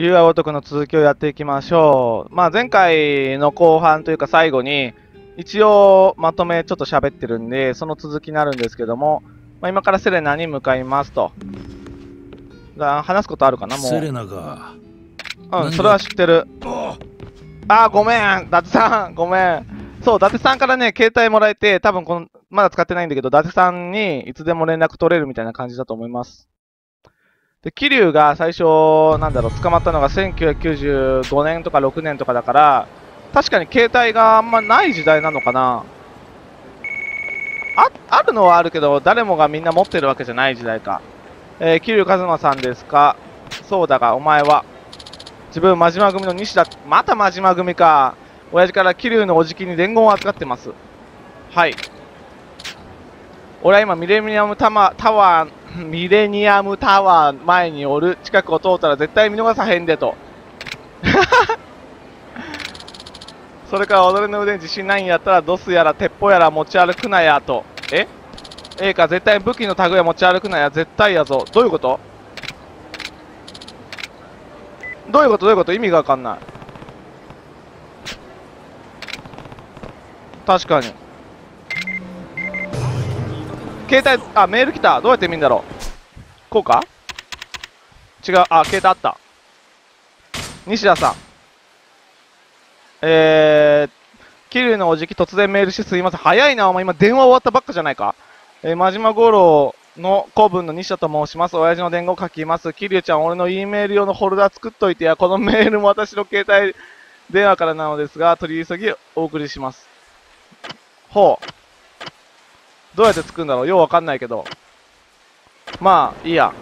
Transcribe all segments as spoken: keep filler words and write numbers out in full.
竜が如くの続きをやっていきましょう。まあ前回の後半というか最後に一応まとめちょっと喋ってるんでその続きになるんですけども、まあ、今からセレナに向かいますと。だ話すことあるかなもう。 セレナが。 うん、それは知ってる。あーごめん、伊達さん、ごめん。そう、伊達さんからね、携帯もらえて、多分この、まだ使ってないんだけど、伊達さんにいつでも連絡取れるみたいな感じだと思います。で、桐生が最初、なんだろう、捕まったのがせんきゅうひゃくきゅうじゅうごねんとかろくねんとかだから、確かに携帯があんまない時代なのかな。あ、あるのはあるけど、誰もがみんな持ってるわけじゃない時代か。えー、桐生一馬さんですか。そうだが、お前は。自分、真島組の西田、また真島組か。親父から桐生のおじきに伝言を預かってます。はい。俺は今、ミレニアムタワー、タワー、ミレニアムタワー前におる。近くを通ったら絶対見逃さへんでと。それから踊りの腕に自信ないんやったらドスやら鉄砲やら持ち歩くなやと。えええか、絶対武器のタグや持ち歩くなや、絶対やぞ。どういうこと？どういうことどういうこと意味がわかんない。確かに。携帯、あ、メール来た。どうやって見るんだろう。こうか？違う。あ、携帯あった。西田さん。えー、桐生のおじき突然メールしてすいません。早いな、お前今電話終わったばっかじゃないか。えー、真島五郎の古文の西田と申します。親父の伝言を書きます。桐生ちゃん、俺の E メール用のフォルダ作っといてや。このメールも私の携帯電話からなのですが、取り急ぎお送りします。ほう。どうやって作るんだろうようわかんないけど。まあ、いいや。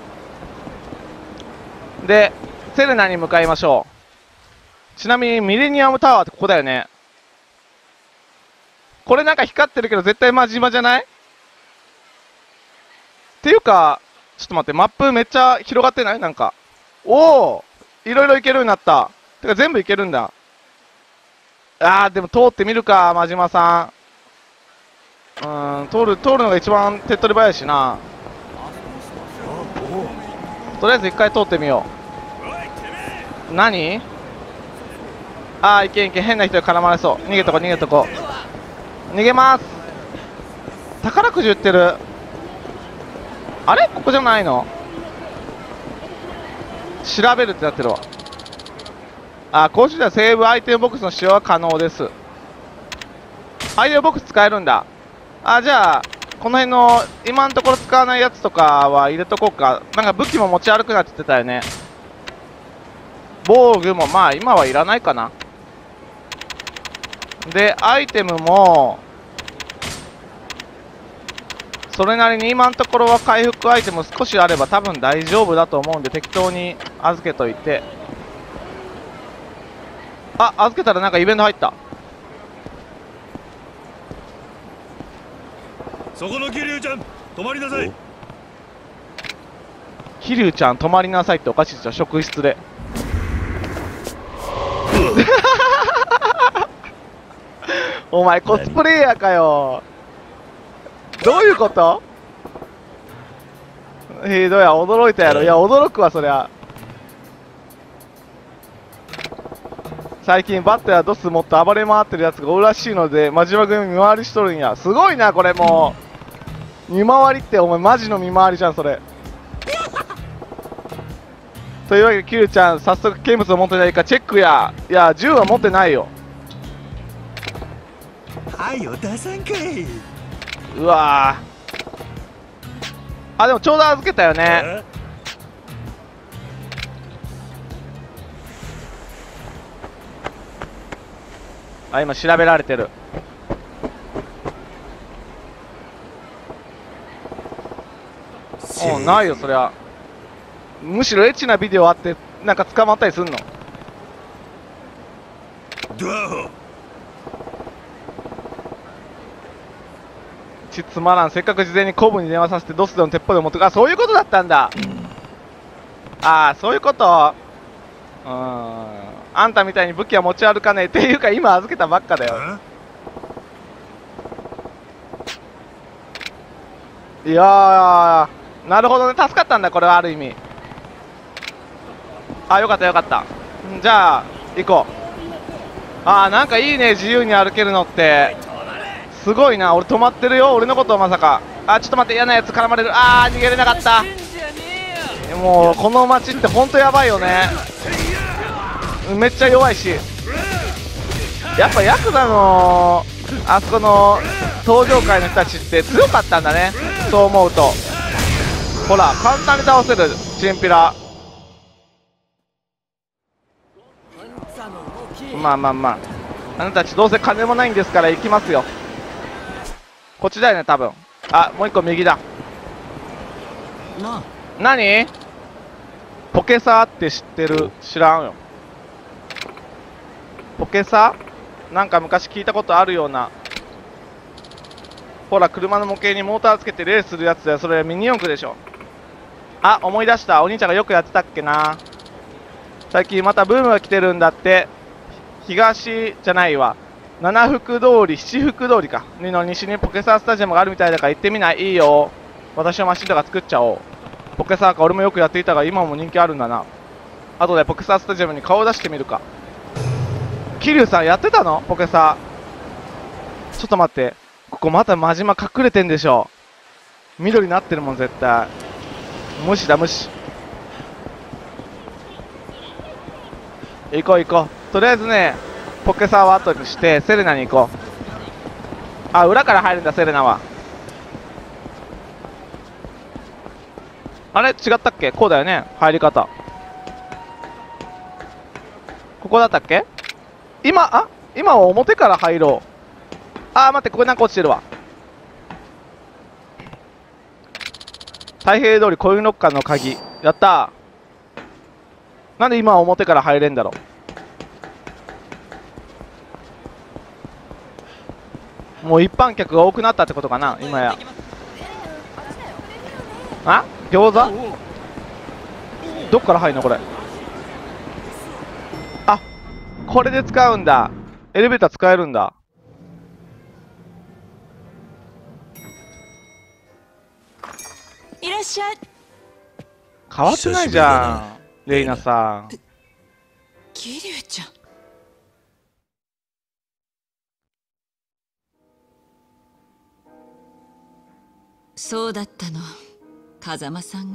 で、セレナに向かいましょう。ちなみにミレニアムタワーってここだよね。これなんか光ってるけど絶対真島じゃない？っていうか、ちょっと待って、マップめっちゃ広がってない？なんか。おお、いろいろ行けるようになった。てか全部行けるんだ。あー、でも通ってみるか、真島さん。うーん、通る、通るのが一番手っ取り早いしな。とりあえず一回通ってみよう。何？あー、いけんいけん、変な人に絡まれそう。逃げとこ逃げとこ。逃げます。宝くじ売ってる。あれここじゃないの？調べるってなってるわ。あ、公式ではセーブアイテムボックスの使用は可能です。アイテムボックス使えるんだ。あ、じゃあこの辺の今のところ使わないやつとかは入れとこうか。なんか武器も持ち歩くなって言ってたよね。防具もまあ今はいらないかな。でアイテムもそれなりに今のところは回復アイテム少しあれば多分大丈夫だと思うんで適当に預けといて。あ、預けたらなんかイベント入った。 そこの桐生ちゃん止まりなさい。 桐生ちゃん止まりなさいっておかしいですよ、職質で。お前コスプレイヤーかよ。どういうこと？ひどいや、驚いたやろ。いや驚くわそりゃ。最近バットやドスもっと暴れ回ってるやつがおるらしいので真島組見回りしとるんや。すごいなこれ。もう見回りってお前マジの見回りじゃんそれ。というわけでキルちゃん早速刑物を持ってないかチェックや。いや銃は持ってないよ。 はいよ出さんかい。 うわー、あでもちょうど預けたよね。あ今調べられてる。うんないよそりゃ。むしろエッチなビデオあってなんか捕まったりすんの？ちつまらん。せっかく事前にコブに電話させてドスでの鉄砲で持ってく。あそういうことだったんだ。ああそういうこと。うーんあんたみたいに武器は持ち歩かねえっていうか今預けたばっかだよ。いやーなるほどね、助かったんだこれはある意味。 あ、よかったよかった。んじゃあ行こう。あー、なんかいいね、自由に歩けるのって。すごいな。俺止まってるよ。俺のことまさか。あ、ちょっと待って、嫌なやつ絡まれる。あー、逃げれなかった。もうこの街ってほんとやばいよね。めっちゃ弱いし、やっぱヤクザのあそこの登場界の人たちって強かったんだね。そう思うと、ほら簡単に倒せるチンピラ。まあまあまあ、あなたたちどうせ金もないんですから行きますよ。こっちだよね多分。あ、もう一個右だ。な何ポケサーって知ってる？知らんよ。ポケサーなんか昔聞いたことあるような。ほら車の模型にモーターつけてレースするやつだよ。それミニ四駆でしょ。あ、思い出した。お兄ちゃんがよくやってたっけな。最近またブームが来てるんだって。東じゃないわ、七福通り七福通りかの西にポケサースタジアムがあるみたいだから行ってみない？いいよ。私のマシンとか作っちゃおう。ポケサーか、俺もよくやっていたが今も人気あるんだな。あとでポケサースタジアムに顔を出してみるか。桐生さんやってたの？ポケサー。ちょっと待って、ここまた真島隠れてんでしょ。緑になってるもん絶対。無視だ無視。行こう行こう。とりあえずね、ポケサーは後にしてセレナに行こう。あ、裏から入るんだセレナは。あれ違ったっけ？こうだよね入り方。ここだったっけ？今、あ、今は表から入ろう。あー、待って、ここなんか落ちてるわ。太平通りコインロッカーの鍵。やったー。なんで今は表から入れんだろう。もう一般客が多くなったってことかな今や。あ、餃子どっから入るのこれ。あ、これで使うんだ。エレベーター使えるんだ。 いらっしゃい。 変わってないじゃんレイナさん。 桐生ちゃん。そうだったの、風間さんが。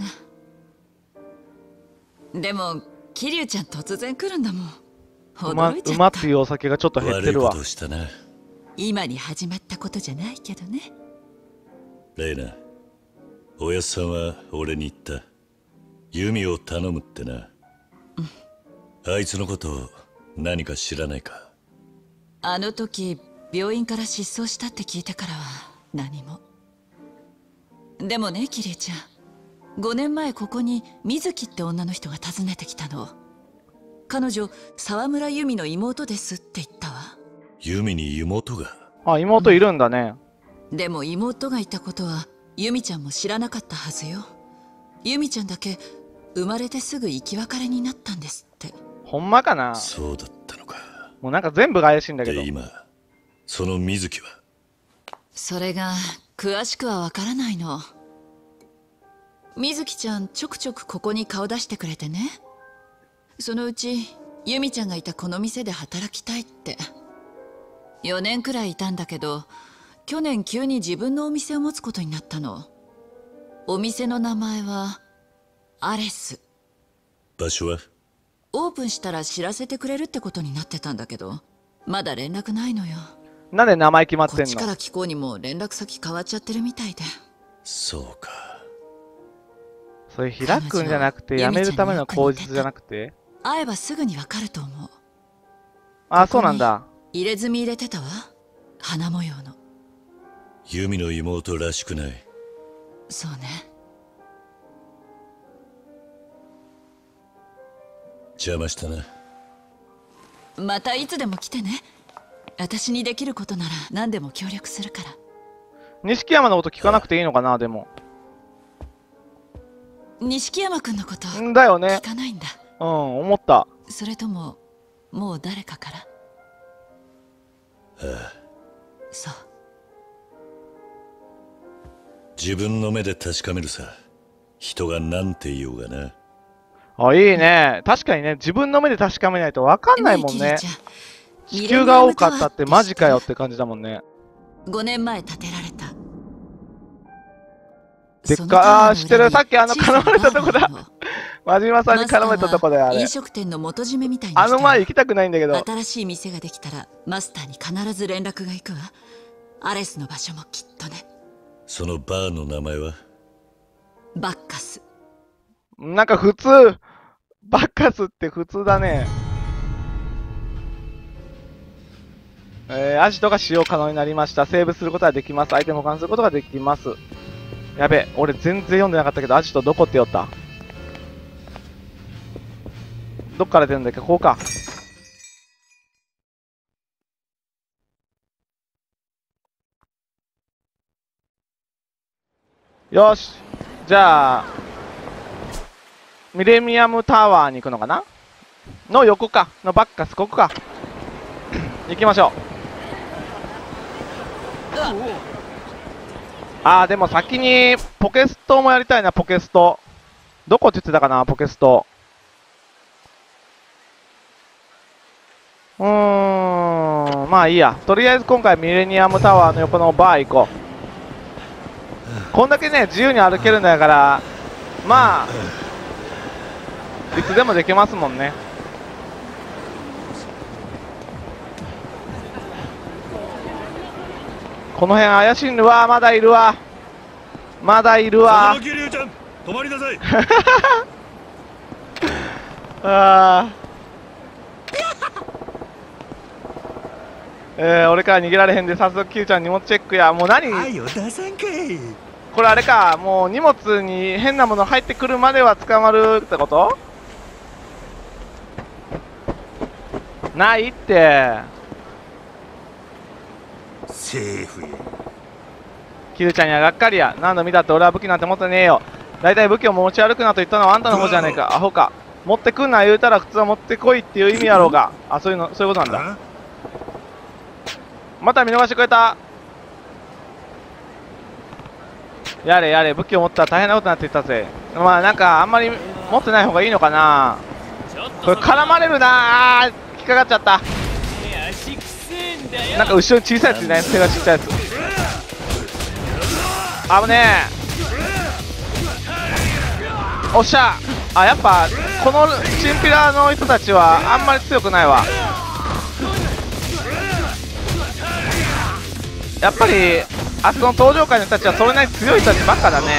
でも桐生ちゃん突然来るんだもん。驚いちゃった。 馬っていうお酒がちょっと減ってるわ。 今に始まったことじゃないけどね。 レイナ、おやっさんは俺に言った。ユミを頼むってな。うん、あいつのこと何か知らないか？ あの時病院から失踪したって聞いてからは何も。でもね、桐生ちゃん、ごねんまえここに水木って女の人が訪ねてきたの。彼女沢村由美の妹ですって言ったわ。 由美に妹が？ あ、妹いるんだね。 うん、でも妹がいたことは由美ちゃんも知らなかったはずよ。由美ちゃんだけ生まれてすぐ生き別れになったんですって。 ほんまかな。 そうだったのか。 もうなんか全部が怪しいんだけど。 で今その水木は？ それが詳しくはわからないの。水木ちゃんちょくちょくここに顔出してくれてね。そのうち由美ちゃんがいたこの店で働きたいって。よねんくらいいたんだけど、去年急に自分のお店を持つことになったの。お店の名前はアレス。 場所は？ オープンしたら知らせてくれるってことになってたんだけど、まだ連絡ないのよ。 なんで名前決まってんの？ こっちから聞こうにも連絡先変わっちゃってるみたいで。 そうか。 それ開くんじゃなくてやめるための口実じゃなくて、 会えばすぐにわかると思う。 あ、そうなんだ。 入れ墨入れてたわ、花模様の。 ユミの妹らしくない。 そうね。 邪魔したな。 またいつでも来てね。私にできることなら何でも協力するから。 錦山のこと聞かなくていいのかな。でも錦山君のことんだよね。 聞かないんだ。 うん、思った。 それとももう誰かから？ ああ、 そう。 自分の目で確かめるさ。人が何て言おうがな。 あ、いいね。確かにね、自分の目で確かめないと分かんないもんね。 ねえキリちゃん、 地球が多かったってマジかよって感じだもんね。 ごねんまえ建てられた。 でっか、あー、知ってる。さっきあの絡まれたとこだ。真島さんに絡まれたとこだよ、あれ。 飲食店の元締めみたいにあの前行きたくないんだけど。 新しい店ができたらマスターに必ず連絡が行くわ。アレスの場所もきっとね。 そのバーの名前は？ バッカス。 なんか普通、バッカスって普通だね。えー、アジトが使用可能になりました。セーブすることができます。アイテムを保管することができます。やべ、俺全然読んでなかったけど、アジトどこって言おった？どっから出るんだっけ？ここか。よし。じゃあ、ミレニアムタワーに行くのかな？の横か。のバッカス、ここか。行きましょう。あー、でも先にポケストもやりたいな、ポケスト。どこって言ってたかな、ポケスト。うーん、まあいいや。とりあえず今回ミレニアムタワーの横のバー行こう。こんだけね、自由に歩けるんだから、まあ、いつでもできますもんね。この辺怪しいんで、わー、まだいるわ。まだいるわ。 佐々木龍ちゃん、止まりなさい。 あー。えー、俺から逃げられへんで、早速キューちゃん荷物チェックや。もう何これあれか、もう荷物に変なもの入ってくるまでは捕まるってこと？ないって。 セーフや。 キューちゃんにはがっかりや。何度見たって俺は武器なんて持ってねえよ。だいたい武器を持ち歩くなと言ったのはあんたの方じゃねえか。アホか。持ってくんな言うたら普通は持ってこいっていう意味やろうが。あ、そういうの、そういうことなんだ。また見逃してくれた。やれやれ、武器を持ったら大変なことになっていったぜ。まあなんかあんまり持ってない方がいいのかな。これ絡まれるなあ。引っかかっちゃった。なんか後ろに小さいやついない？手がちっちゃいやつ。あぶねえ。おっしゃ。あ、やっぱこのチンピラの人たちはあんまり強くないわ。やっぱりあそこの登場界の人たちはそれなりに強い人たちばっかだね。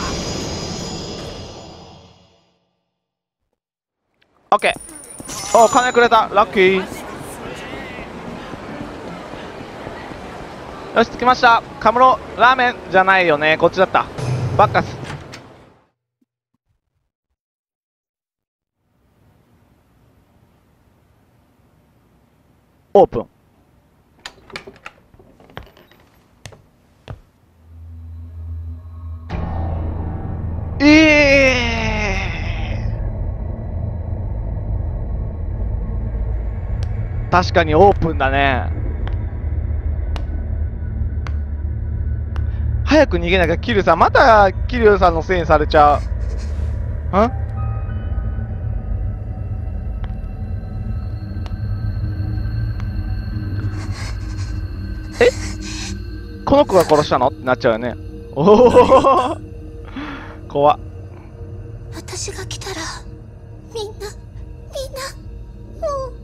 オッケー。お、金くれた。ラッキー。よし、着きました。カムロラーメンじゃないよね。こっちだった。バッカス。オープン。ええー、確かにオープンだね。早く逃げなきゃ。キリュウさん、またキリュウさんのせいにされちゃう。ん？え？この子が殺したのってなっちゃうよね。おお怖っ。 私が来たらみんなみんなもう。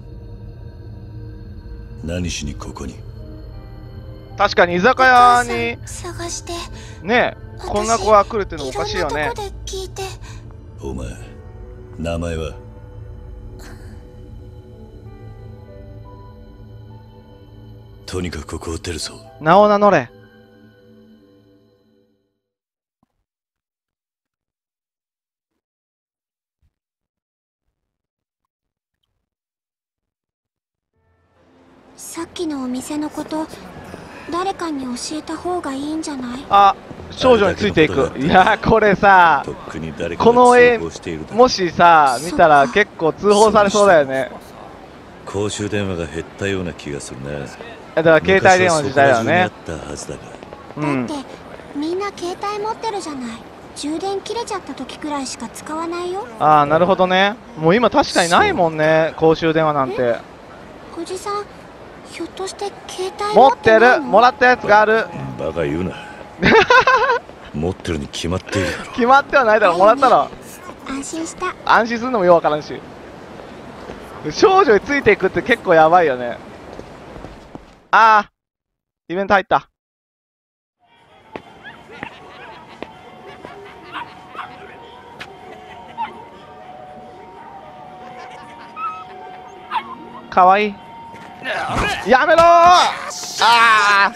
何しにここに？ 確かに居酒屋に探してねえ、こんな子が来るっていうのもおかしいよね。 いろんなとこで聞いて。 お前、名前は？とにかくここを出るぞ。 名を名乗れ。 さっきのお店のこと誰かに教えた方がいいんじゃない？ あ、少女についていく。いやこれさ、 とっくに誰かこの絵が通報しているだろう。 もしさ見たら結構通報されそうだよね。 公衆電話が減ったような気がするな。 だから携帯電話の時代だよね。 昔はそこら中にあったはずだが。 うん。 だってみんな携帯持ってるじゃない。 充電切れちゃった時くらいしか使わないよ。 ああ、なるほどね。もう今確かにないもんね、公衆電話なんて。 おじさん、ひょっとして携帯持ってる、 持ってないの？ もらったやつがある。 バカ言うな。持ってるに決まっているだろ。 決まってはないだろ、もらったろ。 安心した。 安心するのもようわからんし。少女についていくって結構やばいよね。ああ、イベント入った。かわいい。やめろー。ああ。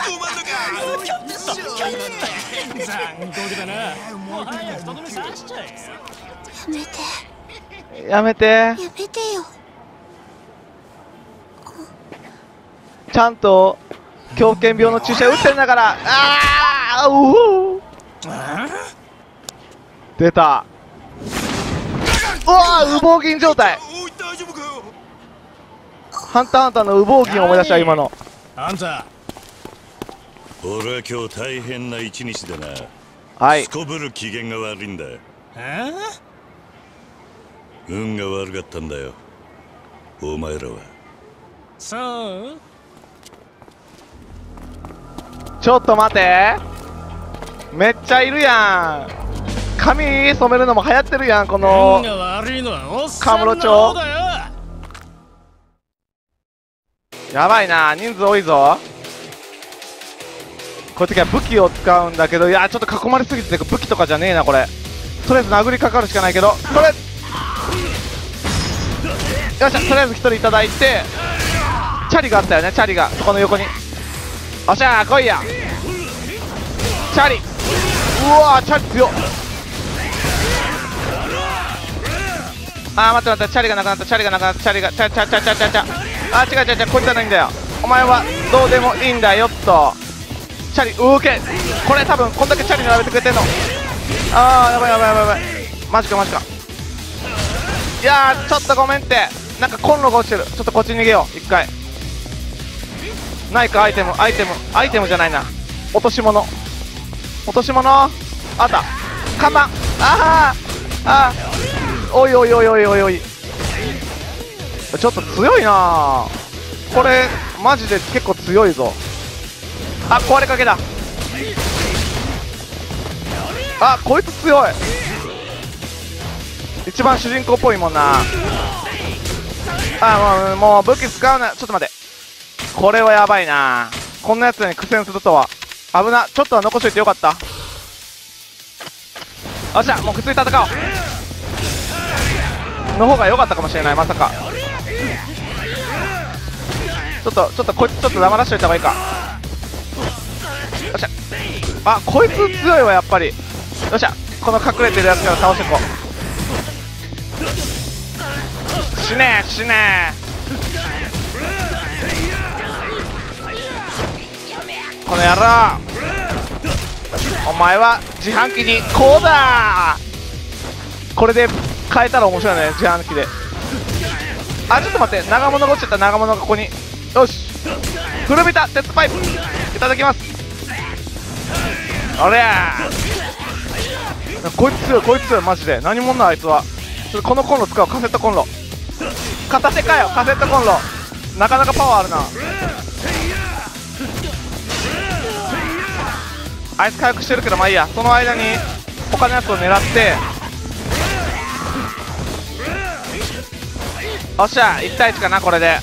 やめて。 やめて。 やめてよ。 ちゃんと狂犬病の注射打ってんだから。ああ、うお。出た。うわー、羽毛銀状態。ハンターハンターの羽毛銀を思い出した今の。 あんた、 俺は今日大変な一日だな。 はい。 すこぶる機嫌が悪いんだ。 え運が悪かったんだよ、お前らは。 そう？ ちょっと待て。めっちゃいるやん。髪染めるのも流行ってるやん、この運が悪いのはおっさカムロんの方町。 だよ。 やばいな、人数多いぞ。こういう時は武器を使うんだけど、いやちょっと囲まれすぎてて武器とかじゃねえなこれ。とりあえず殴りかかるしかないけど、それよっしゃ、とりあえずひとりいただいて、チャリがあったよね、チャリがこの横に。おっしゃー、来いやチャリ。うわー、チャリ強っ。あー、待って待って、チャリがなくなった、チャリがなくなった、チャリがチャチャチャチャチャチャ。あー、違う違う違う、こいつはないんだよ。お前はどうでもいいんだよっと。チャリ、うーけ、これ多分こんだけチャリ並べてくれてんの。あー、やばいやばいやばいやばい。マジかマジか。いやー、ちょっとごめんって。なんかコンロが落ちてる。ちょっとこっちに逃げよう、一回。ないか、アイテム、アイテム、アイテムじゃないな。落とし物。落とし物あった。看板。あー、あー。おいおいおいおいおいおい。ちょっと強いなー。これ、マジで結構強いぞ。あ、壊れかけだ。あ、こいつ強い。一番主人公っぽいもんな。あ、もう、もう武器使うな。ちょっと待って。これはやばいな。こんなやつに苦戦するとは。危な。ちょっとは残しといてよかった。よっしゃ、もう普通に戦おう。の方が良かったかもしれない、まさか。ちょっと、ちょっとこいつちょっと黙らしといた方がいいか。よっしゃ。あ、こいつ強いわ、やっぱり。よっしゃ、この隠れてるやつから倒していこう。死ねー死ねー。この野郎、お前は自販機にこうだー。これで変えたら面白いね、自販機で。あ、ちょっと待って、長物が落ちちゃった。長物がここに。よし、古びた鉄パイプいただきます。おりゃー、こいつ強い、こいつ強い、マジで。何者だあいつは。ちょっとこのコンロ使おう。カセットコンロ。片手かよ、カセットコンロ。なかなかパワーあるな。あいつ回復してるけどまあいいや。その間に他のやつを狙って、おっしゃ、いち対いちかな。これで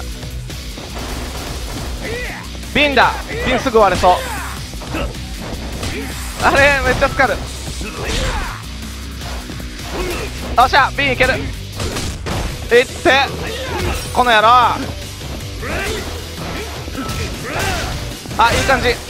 瓶だ。瓶すぐ割れそう。あれめっちゃ疲る。おっしゃ、瓶いける。いってこの野郎。あ、いい感じ。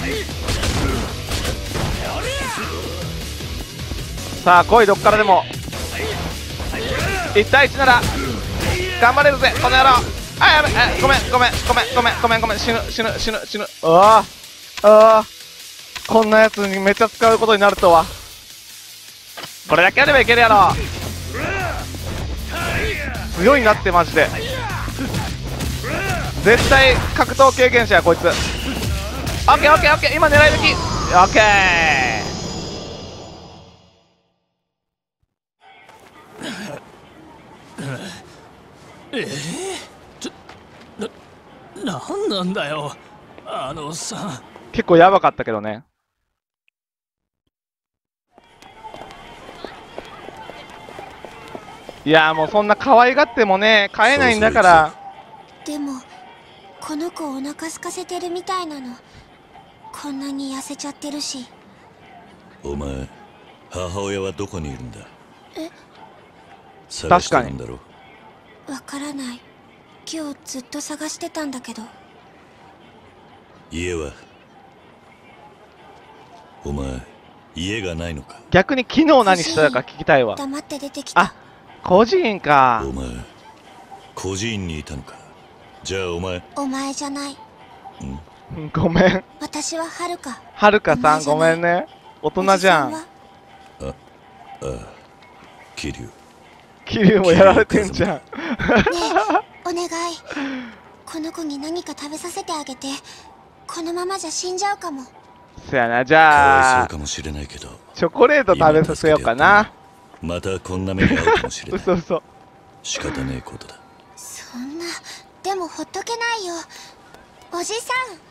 さあ来い、どっからでも。いち対いちなら頑張れるぜこの野郎。あ、やべ、あ、ごめんごめんごめんごめんごめんごめん。死ぬ死ぬ死ぬ死ぬ。うわああ、こんなやつにめっちゃ使うことになるとは。これだけやればいけるやろ。強いなってマジで。絶対格闘経験者やこいつ。オッケーオッケーオッケー、今狙い撃き。オッケー。 ええちょななんなんだよあのさ。 結構やばかったけどね。いやーもうそんな可愛がってもね飼えないんだから。 でもこの子お腹空かせてるみたいなの。こんなに痩せちゃってるし。 お前母親はどこにいるんだ？ え、 探してるんだろ？ わからない。今日ずっと探してたんだけど。 家は？お前家がないのか？ 逆に昨日何してたか聞きたいわ。 黙って出てきた。 あ、孤児院か。 お前孤児院にいたのか？じゃあお前。 お前じゃない。 んごめん。 私ははるか。 はるかさんごめんね。大人じゃん。 ああ桐生。 桐生もやられてんじゃん。ねえお願い、この子に何か食べさせてあげて。このままじゃ死んじゃうかも。 そやな。じかわいゃあそうかもしれないけどチョコレート食べさせようかな。 またこんな目に遭うかもしれない。 嘘嘘。 仕方ねえことだ。 そんな、でもほっとけないよおじさん。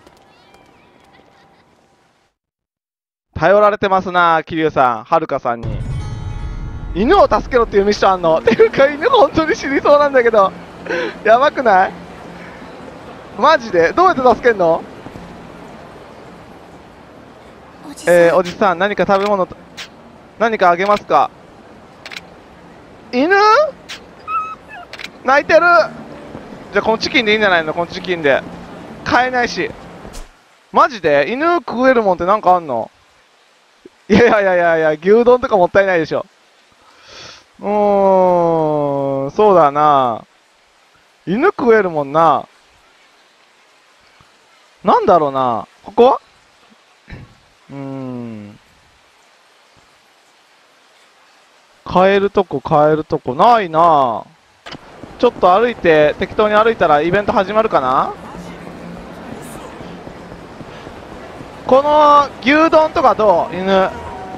頼られてますな桐生さん、はるかさんに。犬を助けろっていうミッションあんの。っていうか犬本当に死にそうなんだけど。やばくない？マジでどうやって助けんの？ おじさん、 えー、おじさん何か食べ物何かあげますか？犬泣いてる。じゃあこのチキンでいいんじゃないの？このチキンで買えないし。マジで犬食えるもんってなんかあんの？いやいやいやいやいや、牛丼とかもったいないでしょ。うーん、そうだな。犬食えるもんな。なんだろうな。ここ？うーん。買えるとこ買えるとこないな。ちょっと歩いて適当に歩いたらイベント始まるかな。この牛丼とかどう？犬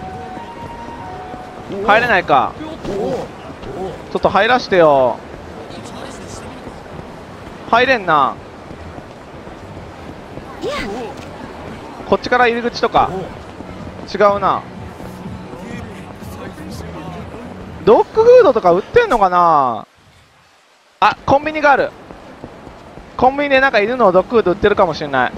入れないか。ちょっと入らしてよ。入れんな。こっちから入り口とか違うな。ドッグフードとか売ってんのかな。あ、コンビニがある。コンビニでなんか犬のドッグフード売ってるかもしれない。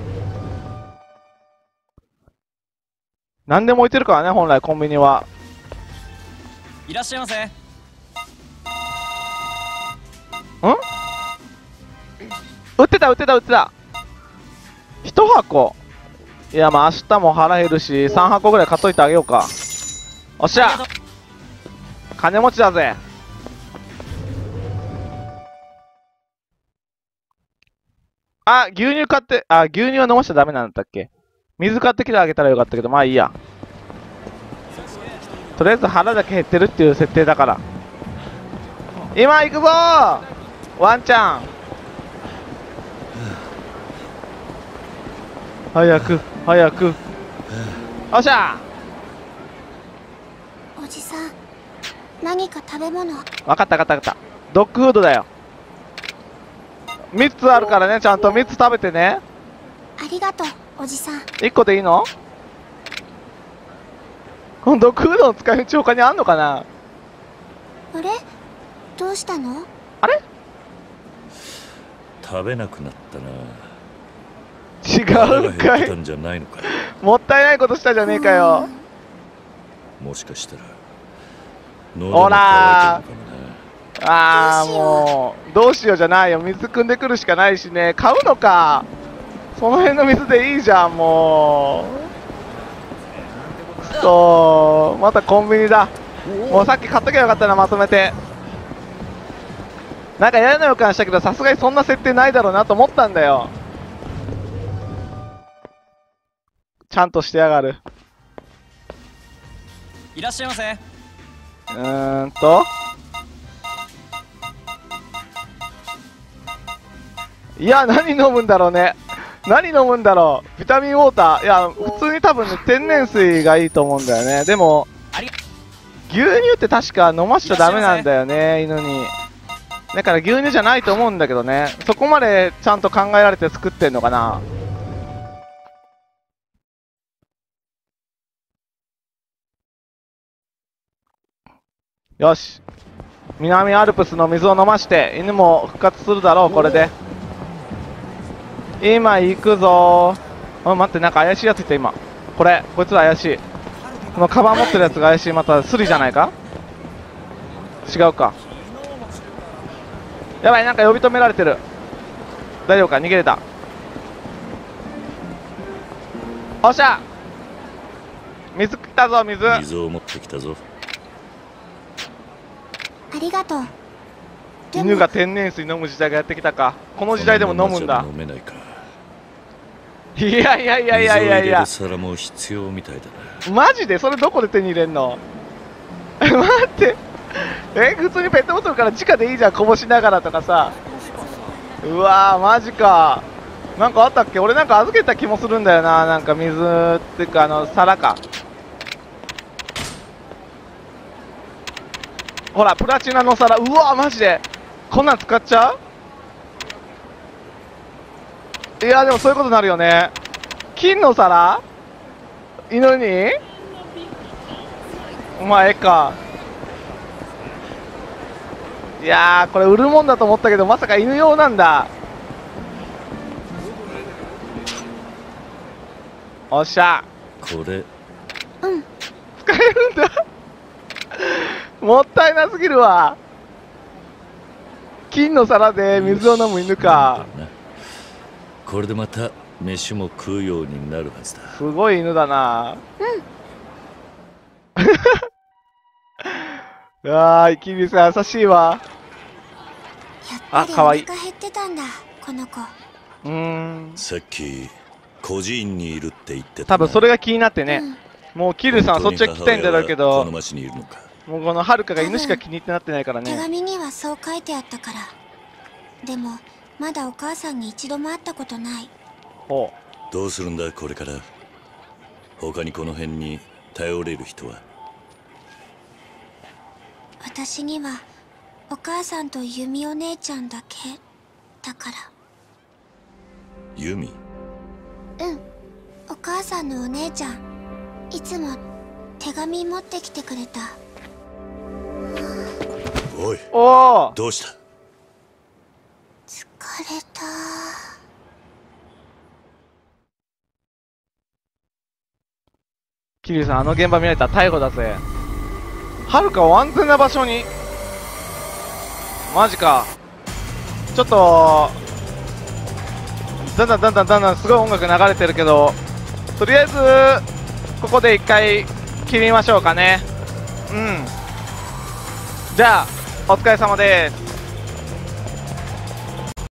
何でも置いてるからね、本来コンビニは。 いらっしゃいませ。ん？ 売ってた売ってた売ってた。一箱。いやまあ明日も腹減るしさん箱ぐらい買っといてあげようか。おっしゃ、金持ちだぜ。あ、牛乳買って、あ、牛乳は飲ましちゃダメなんだっけ。水買ってきてあげたらよかったけど、まあいいや。とりあえず腹だけ減ってるっていう設定だから。今行くぞーワンちゃん。早く早く。おっしゃ。 おじさん、何か食べ物。 分かった分かった分かった。ドッグフードだよ。みっつあるからね、ちゃんとみっつ食べてね。 ありがとうおじさん。 いっこでいいの？このドッグフードの使い道他にあんのかな。 あれ、どうしたの？ あれ、 食べなくなったな。 違うかい。 たんじゃないのか。 もったいないことしたじゃねえかよ。 もしかしたらほらー、ああどうしようもうどうしようじゃないよ。水汲んでくるしかないしね。買うのか。その辺の水でいいじゃん。もうくそー、またコンビニだ。もうさっき買っときゃよかったな、まとめて。なんか嫌な予感したけど、さすがにそんな設定ないだろうなと思ったんだよ。ちゃんとしてやがる。 いらっしゃいませ。 うーんといや、何飲むんだろうね。何飲むんだろう。ビタミンウォーター。いや、普通に多分ね、天然水がいいと思うんだよね。でも、牛乳って確か飲ましちゃダメなんだよね、犬に。 だから牛乳じゃないと思うんだけどね。そこまでちゃんと考えられて作ってんのかな。よし。南アルプスの水を飲まして犬も復活するだろう。これで今行くぞー。あ、待って、なんか怪しいやついた今。これこいつら怪しい。このカバン持ってるやつが怪しい。またスリじゃないか。違うか。やばい、なんか呼び止められてる。大丈夫か。逃げれた。おっしゃ、水来たぞ。水水を持ってきたぞ。 ありがとう。でも犬が天然水飲む時代がやってきたか。この時代でも飲むんだ。 このままじゃ飲めないか。 いやいやいやいやいやいや、 水を入れる皿も必要みたいだな。 マジでそれどこで手に入れんの待って、え、普通にペットボトルから直でいいじゃん。こぼしながらとかさ。うわー、マジか。なんかあったっけ。俺なんか預けた気もするんだよな。なんか水っていうか、あの皿か。ほら、プラチナの皿。うわー、マジでこんなん使っちゃう。いや、でもそういうことになるよね。金の皿犬に。まあええか。いやー、これ売るもんだと思ったけど、まさか犬用なんだ。おっしゃ。 これ使えるんだもったいなすぎるわ。金の皿で水を飲む犬か。 これでまた飯も食うようになるはずだ。 すごい犬だな。うん。あー、キリさん優しいわ。 やっぱりおあかわいい腹減ってたんだこの子。 うーん。 さっき孤児院にいるって言ってたな。 多分それが気になってね。もうキルさんはそっちが来たいんだろうけ本当に母親はこのど、 町にいるのか。 もうこのはるかが犬しか気に入ってなってないから手ね。 紙にはそう書いてあったから。でもまだお母さんに一度も会ったことない。 ほどうするんだこれから。他にこの辺に頼れる人は。 私にはお母さんとユミお姉ちゃんだけだから。 ユミ。 うん、お母さんのお姉ちゃん、いつも手紙持ってきてくれた。 おい、 う。おお。 どうした。 疲れた。 キリさん、あの現場見られたら逮捕だぜ。はるかを安全な場所に。マジか。ちょっとだんだんだんだんだんだんすごい音楽流れてるけど、とりあえずここで一回切りましょうかね。うん。じゃあお疲れ様です。